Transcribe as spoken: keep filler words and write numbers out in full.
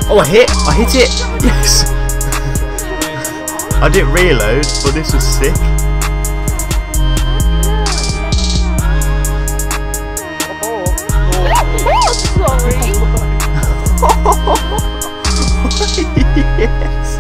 Oh, I hit! I hit it! Yes! I didn't reload, but this was sick. Oh, sorry. Yes!